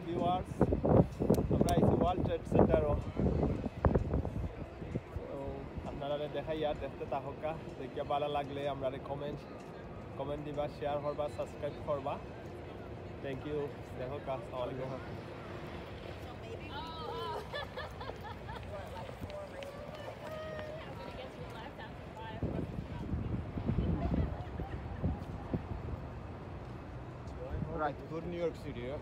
Viewers, আমরা আইছি world trade সেন্টারও। তো আপনারা দেখাইয়া দেখতে থাকা, দেখিয়া ভালো লাগলে আমরা কমেন্ট দিবা, শেয়ার করবা, সাবস্ক্রাইব করবা। Thank you. দেখো কা, আসসালামু আলাইকুম। Right, go to New York City, yeah?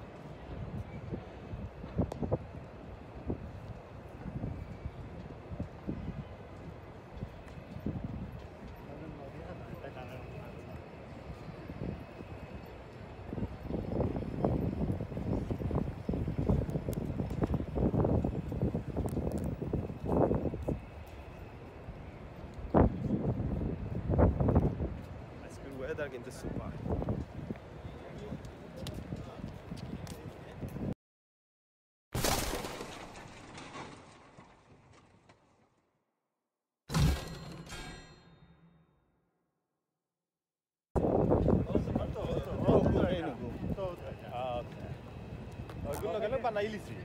আজকের ওয়েদার কিন্তু super. Quello che lo fanno ai lisi.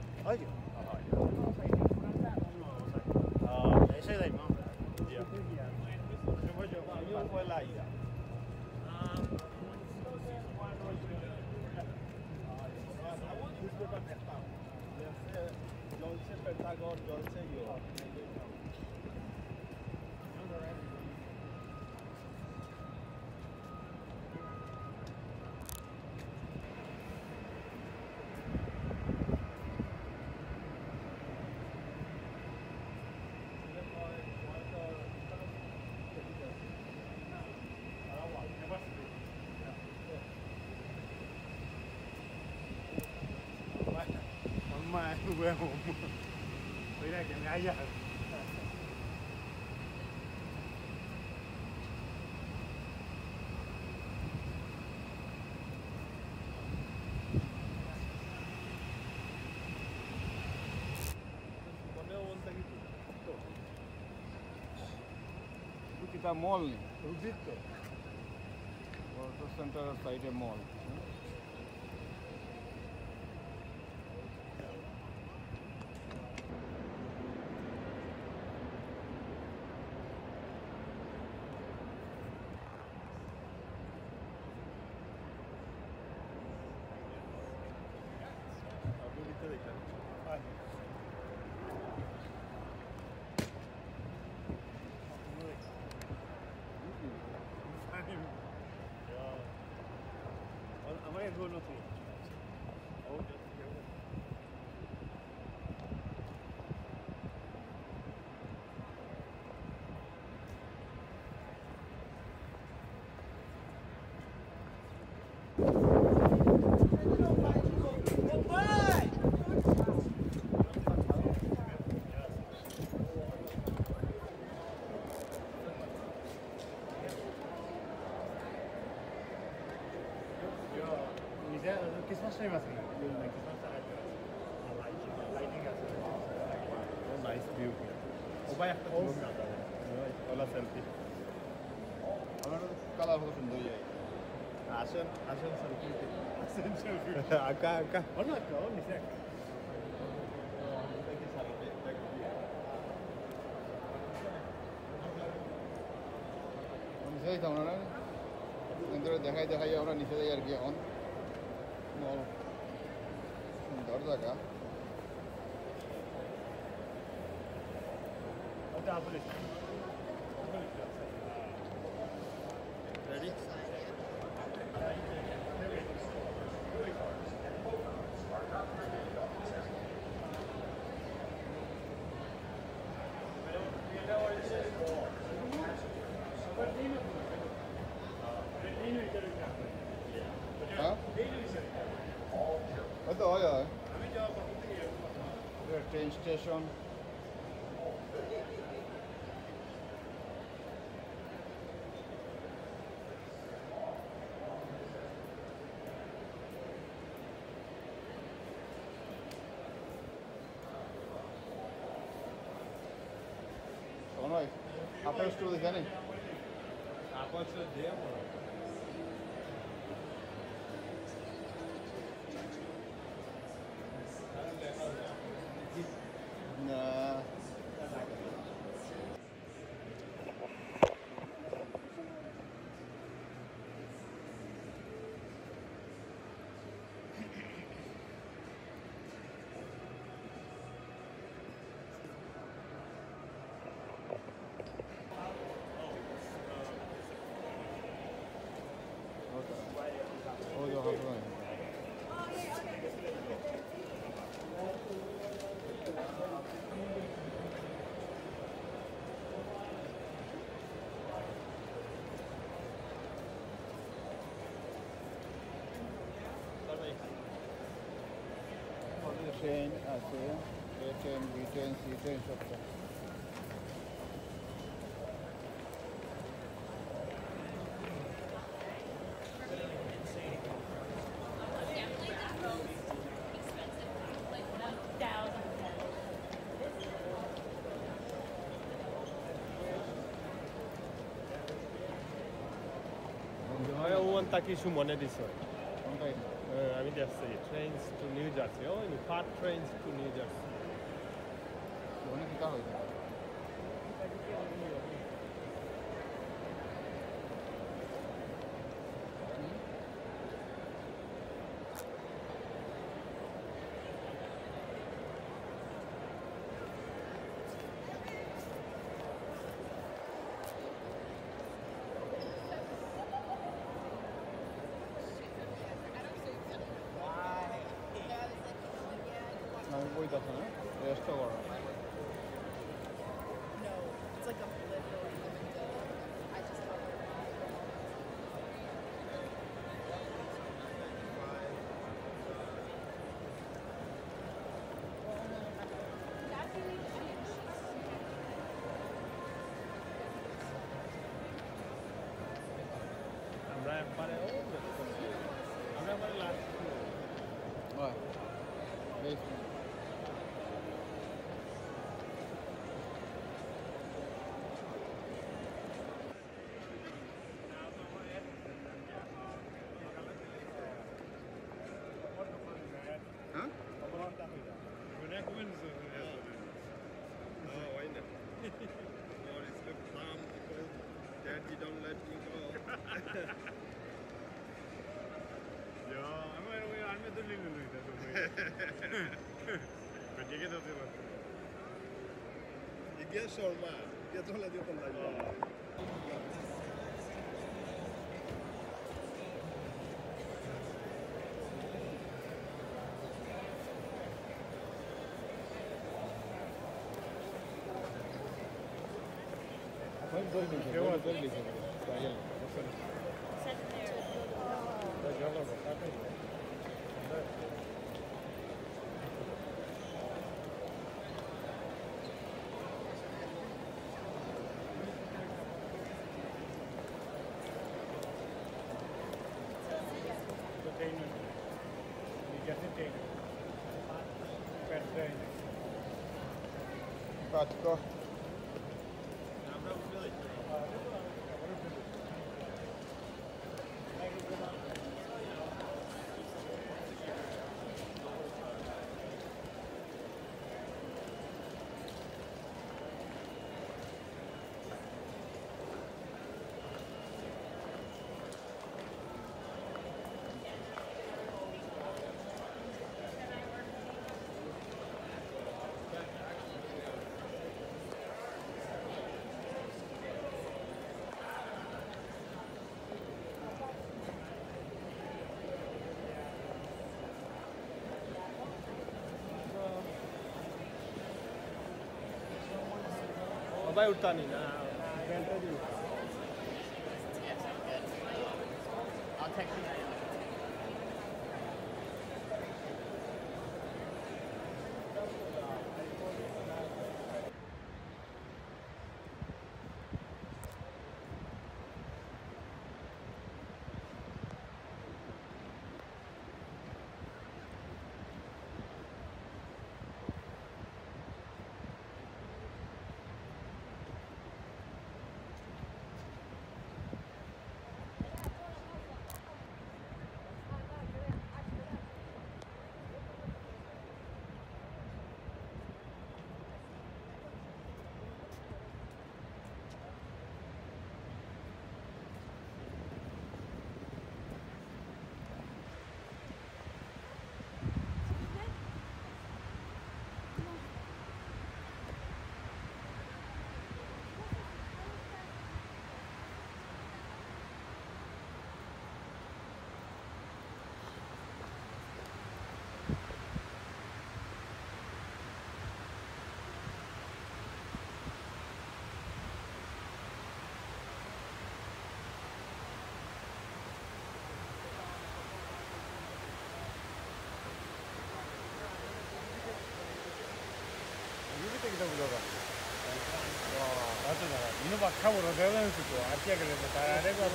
Sei dai no? Io quella ida. Dolce Pentagon, dolce io. Mamma è un uomo. Vedi che mi hai Kita mall ni. Rubito. World Center side a mall. আমার এগুলো নতুন Che sono sempre così, che sono sempre lighting আছে nice view. ও ভাই একটা photo কাটা। OLA selfie. আমার colour কত সুন্দর যায়। আসেন সেলফি। selfie আকা আকা। অন্য একটা অন্য সেক নিচে যাইতাম না কিন্তু দেখাই আমরা নিচে যাই আর কি এখন মল সুন্দর জায়গা ওটা আপনি রেডি? হ্যাঁ হয়তো হয় ট্রেন স্টেশন নয় আপনার স্টোর এখানে Aposto tempo. আছে A10, B10, C10 সবটা। ওটা কিছু মনে দিছে কোনটা এটা? আমি দেখছি ট্রেনস টু নিউ জার্সি ও ইন ফার ট্রেনস টু নিউ জার্সি ওখানে কি কার হয়েছে? আমি বইতাছি না রেস্টও করো No, it's like a literal window. I just love it. আমরা একবারে আমরা একবারে লাস্ট হয় বেশ হ্যাঁ Daddy, don't let me go. Igia sorma, dia tu lah dia pun Patko. Vai urtani na. I'll text you. বাক্কা বড় দেওয়া হয়েছে তো আর কি গেলে তার আরেক বার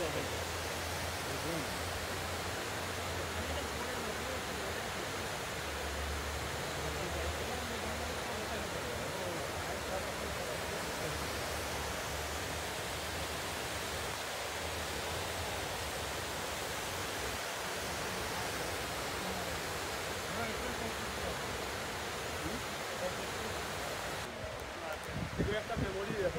এগুলো একটা মেমোরি দেখো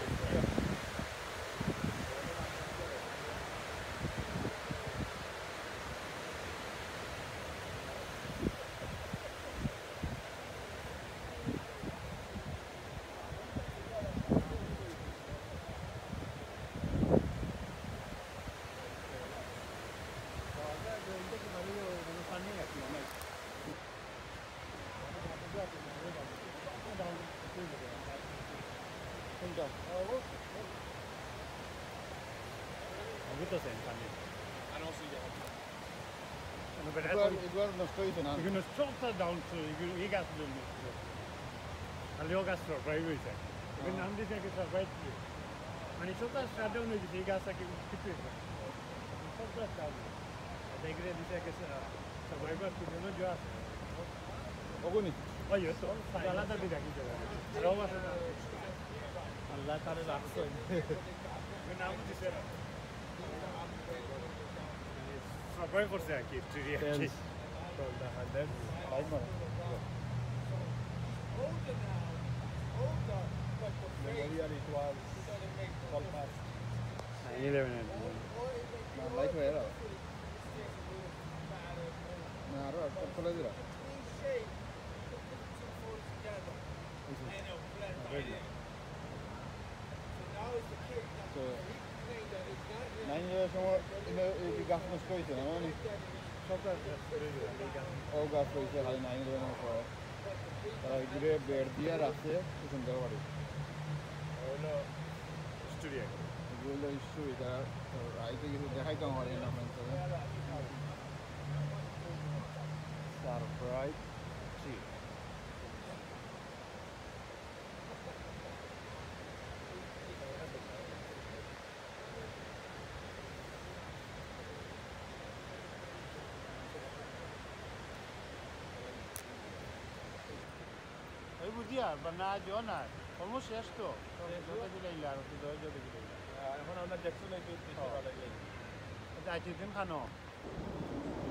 কোনটা বুঝতেছেন পানি এগুলো নষ্ট হয়েছে না এগুলো সবটা ডাউন টু এগুলো এই গাছগুলো খালি ও গাছ সারপ্রাইজ হয়েছে এগুলো নাম দিয়েছে কি সারপ্রাইজ মানে সবটা স্টার্ট ডাউন হয়েছে এই গাছটা কি কিছু হয়েছে সবটা স্টার্ট এগুলো দিয়েছে কি সারপ্রাইভার কিছু জো আছে ওগুনি ওই তো আলাদা দিয়ে রাখি যাবে রব আছে না আল্লাহ তারে রাখছেন নাম দিছে সারপ্রাইজ করছে আর কি ট্রিয়া from the 100 লাইট মারো memorial it was all past 9/11 না লাইট হয়ে গেল না আরো একটা খোলা দিরা তো 9/11 সময় এই গাছ নষ্ট হয়েছে না মানে সবটা করে দিলাম এই গাছ ও গাছ হয়েছে খালি 9/11 পরে তারা এগুলো বেড় দিয়ে রাখছে কি সুন্দর বাড়ি হলো স্টুডিও এগুলো ইস্যু এটা আইতে কিছু দেখাইতে আমার এই নাম সারপ্রাইজ ট্রি এই বুঝিয়া বানা জো না অলমোস্ট শেষ তো যত দিলে ইলা আর তো যত দিলে এখন আমরা দেখছো নাকি আচ্ছা দিন খানো